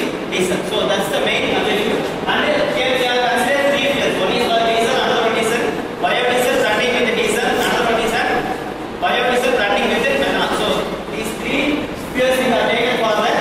diesel. So that's the main objective. And here we are considering three fuels. One is diesel, another one is biodiesel running with the diesel, another one is biodiesel running with the methanol. So these three fuels we have taken for the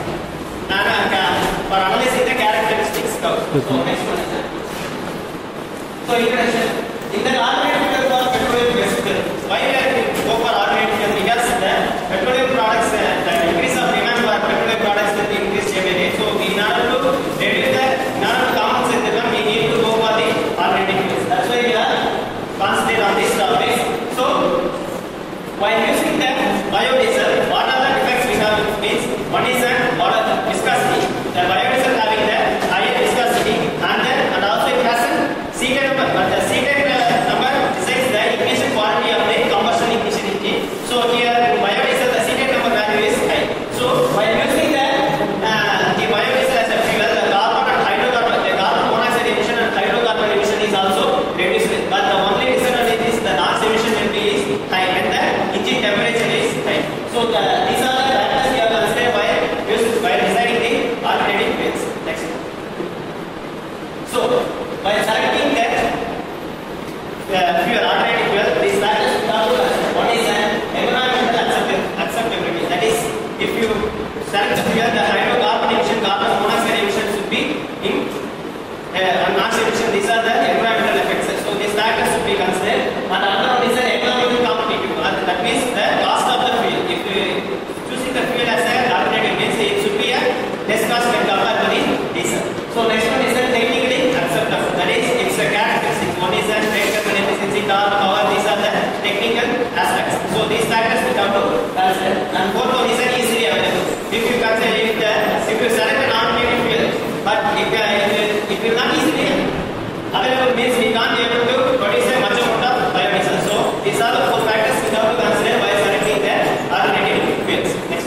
for analyzing the characteristics curve. So next one is so introduction. In the alternative fuel for petroleum based fuel, why we are go for alternative fuel? Because the petroleum products, the increase of demand for petroleum products will increase every day. So in order to reduce the, in order to compensate them, we need to go for the alternative fuels. That's why we are concentrate on this topic. So while using the biodiesel, what are the defects we have? Means one is what are the viscosity. The biodiesel having the higher viscosity and also it has a C10 number, but the C10 number decides the ignition quality of the combustion ignition engine. So here in biodiesel the C10 number value is high. So while using the biodiesel as a fuel, the carbon and hydrocarbon, the carbon monoxide emission and hydrocarbon emission is also reduced. But the only disadvantage is the NOx emission will be high when the engine temperature is high. So these are the factors we have considered while deciding the alternative fuels. Next. So by selecting the fuel, alternative fuel, these factors we have to consider. One is an environmental acceptability. That is, if you select the fuel, the hydrocarbon emission, carbon monoxide emission should be in NOx emission. These are the environmental effects. So these factors should be considered. And another one is an economical competitive. That means the cost of the fuel. If choosing the fuel as an alternative means it should be a less cost when compared to the diesel. So next one is a technically acceptable. That is, it's a characteristics. One is a trade carbon efficiency, torque, power. These are the technical aspects. So these factors we have to consider. And fourth one is easily available. If you consider if you select an alternative fuel, but if you not easily available means we can't be able to produce a much amount of biodiesel. So these are the four factors we have to consider while selecting the alternative fuels. Next.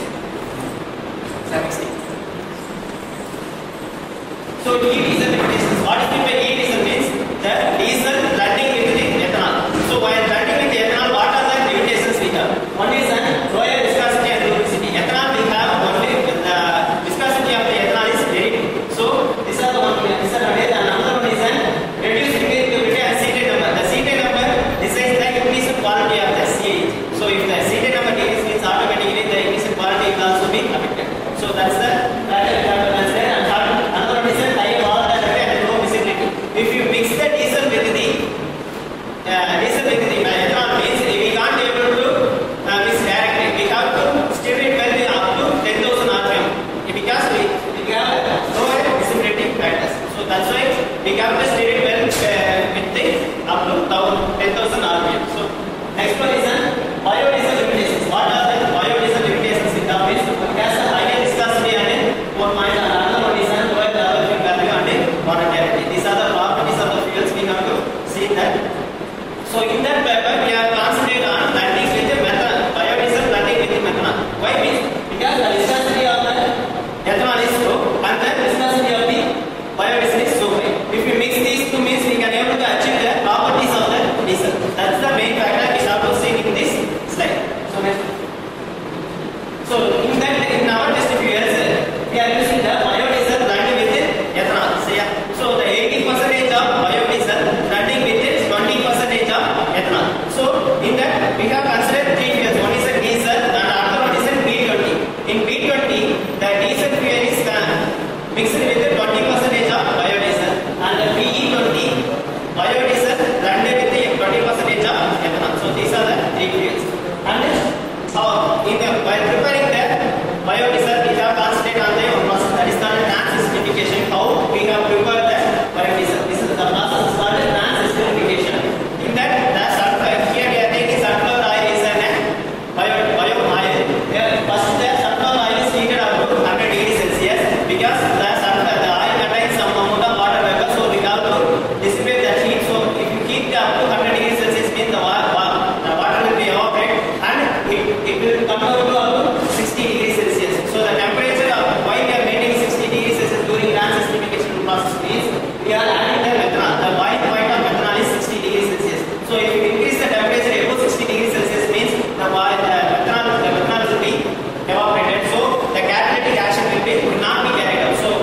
So e-diesel limitations. What is meant by e-diesel means the diesel blending with the ethanol. So while blending with the ethanol, what are the limitations we have? One is lower viscosity and lubricity. Ethanol we have only the viscosity of the ethanol is very good. So these are the one disadvantage. And another one is reduced liquidity and C10 number. The C10 number decides the ignition quality of the CH. So if the C10 number decreases, means automatically the ignition quality will also be affected. So that's the factor we have to consider. And another one is high volatility and low visibility. If you mix the diesel with the ethanol means we can't be able to mix directly. We have to stir it well up to 10,000 rpm because we have lower visibility factors. So that's why we have to stir it well with the up to 10,000 rpm. So next one is biodiesel limitations. What are the biodiesel limitations in the means? It has a higher viscosity and 4 point, and another one is lower calorific value and volatility. These are the properties of the fuels we have to see that. So in that paper we are concentrated on blending with the methanol, biodiesel blending with the methanol. Why means? Because the viscosity of the ethanol is low and the viscosity of the biodiesel is so high. If we mix these two means we can able to achieve the properties of the diesel. That's the main factor we have to see in this slide. So next. So in our test fuels we are using the biodiesel blending with the ethanol. So the 80% of biodiesel blending with the 20% of ethanol. So in that we have considered three fuels. One is a diesel and another one is a B20. In B20 the diesel fuel is mixed with the 20% of biodiesel and the BE20 biodiesel blended with the 20% of ethanol. So these are the three fuels. And while preparing the biodiesel we have concentrated on the process that is called trans-esterification. How we have prepared the biodiesel. This is the process is called trans-esterification. In that here we are taking sunflower oil is a bio oil. First the sunflower oil is heated up to 100 degrees Celsius because the oil contains some amount of water vapor. So we have to dissipate that heat. So if you heat up to 100 degrees Celsius means the water will be evaporated and it will come down to up to 60 degrees Celsius. So the temperature of why we are maintaining 60 degrees Celsius during trans-esterification process means we are adding the methanol. The boiling point of methanol is 60 degrees Celsius. So if you increase the temperature above 60 degrees Celsius means the methanol will be evaporated. So the catalytic action will not be carried out. So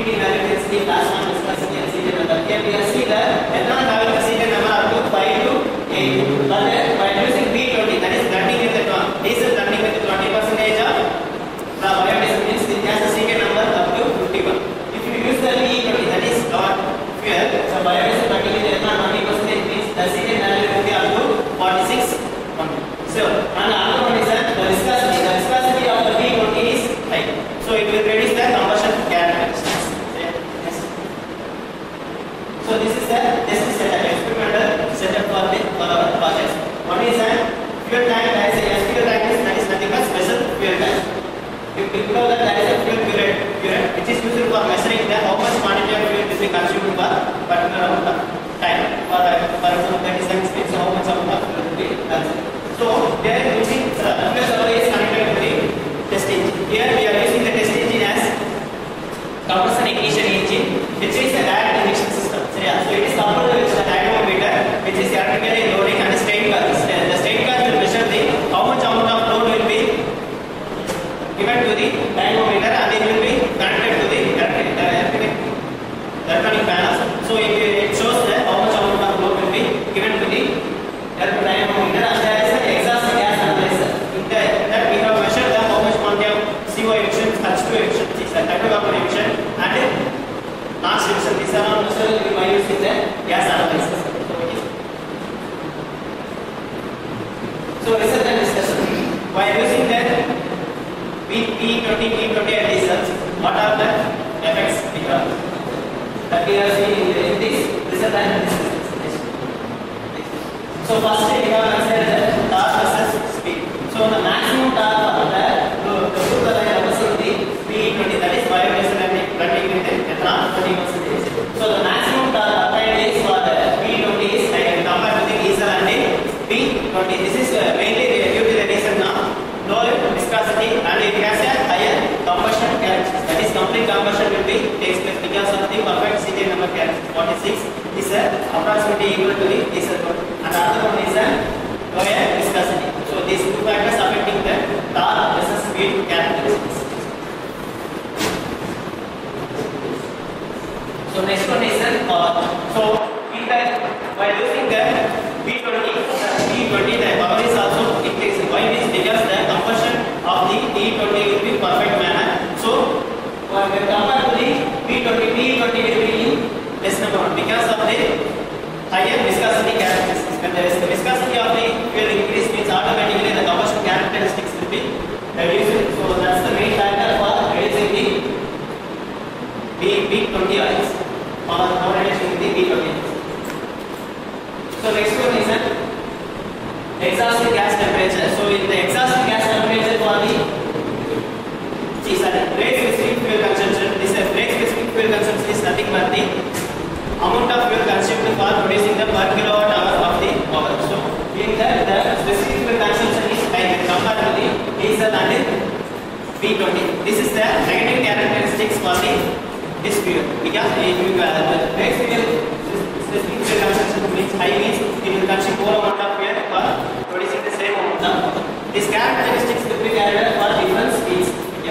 heat value density, plasma viscosity, and Cj number. Here we see the ethanol having the Cj number up to 5 to 8. But then by using B20, that is blending with the diesel blending with 20% of the biodiesel means it has a Cj number up to 51. If you use the B20, that is our fuel, so biodiesel blending with ethanol 20% means the Cj value will be up to 46. So and another one is that the viscosity. The viscosity of the B20 is high. So it will reduce the combustion characteristics. Yes. So this is the setup, experimental setup for our projects. One is a fuel tank. That is a fuel tank is that is nothing but special fuel tank. You know that there is a fuel burette which is used for measuring the how much quantity of fuel is being consumed per particular amount of time. For example, 30 seconds means how much amount of fuel will be consumed. So they are using fuel supply is connected to the test engine. Here we are using the test engine as combustion ignition engine, which is a direct emission system. So it is coupled with the dynamometer, which is electrically loading and strain gauge. The strain gauge will measure the how much amount of load will be given to the dynamometer, and it will be connected to the electronic panels. So it shows that how much amount of load will be given to the dynamometer, and there is an exhaust gas analyzer. In that we have measured the how much quantity of CO emission, H2 emission, which is the hydrocarbon emission, and NOx emission. These are all measured by using the gas analyzer. So research and discussion. By using the P20 and diesels, what are the effects that we are seeing in this research and discussion? So first we have considered the torque versus speed. So the maximum torque of the blue color represents the P20, that is biodiesel blending with ethanol 20%. So the maximum torque applied is for the P20 is compared to the diesel and the P20. This is mainly due to the reason of low viscosity, and it has a higher combustion characteristics. That is complete combustion will be takes place because of the perfect Cj number characteristics. 46 is approximately equal to the diesel load. And another one is a lower viscosity. So these two factors affecting the torque versus speed characteristics. So next one is the power. So by using the B20, the power is also increasing. Why? Is because the combustion of the T20 will be perfect manner. So when compared to the P20 will be in less number because of the higher viscosity characteristics. When there is the viscosity of the fuel increase, means automatically the combustion characteristics will be reduced. So that's the main factor for reducing the B20 oils or reducing the B20. So next one is an exhaust gas temperature. So in the exhaust gas temperature for the brake specific fuel consumption, this brake specific fuel consumption is nothing but the amount of fuel consumed for producing the per kilowatt hour of the power. So in that the specific fuel consumption is high compared to the diesel and P20. This is the negative characteristics for this fuel because the brake specific fuel consumption means high means it will consume more amount of fuel for producing the same amount of power. These characteristics will be carried out for different speeds.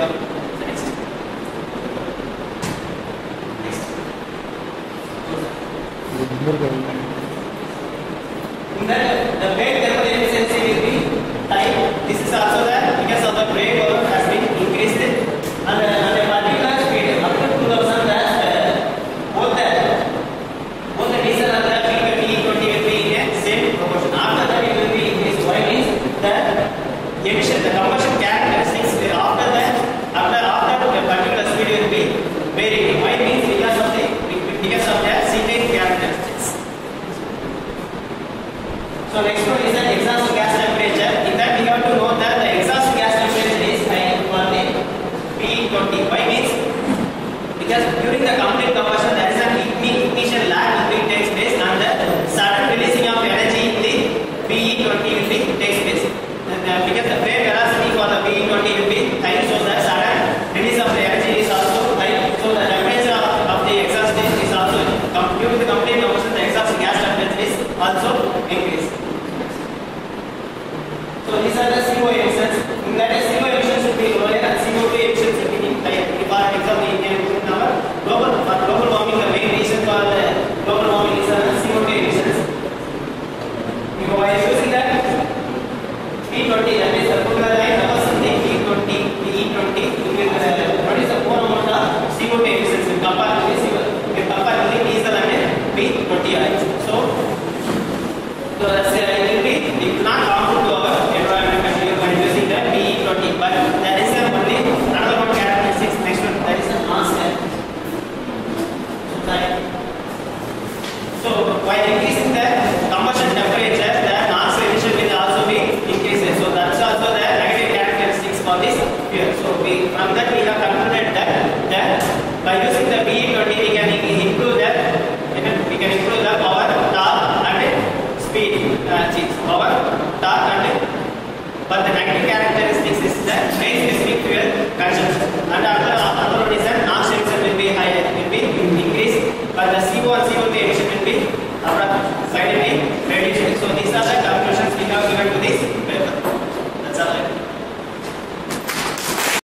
The brake thermal efficiency will be high. This is also that because of the brake power has been increased and a particular speed up to 2000 both the diesel and the P20 will be in the same proportion. After that it will be increased. Why? Means the emission, the combustion characteristics after the particular speed will be varying. Why? Means because of the Cj characteristics. of this sphere. So from that we have concluded that by using the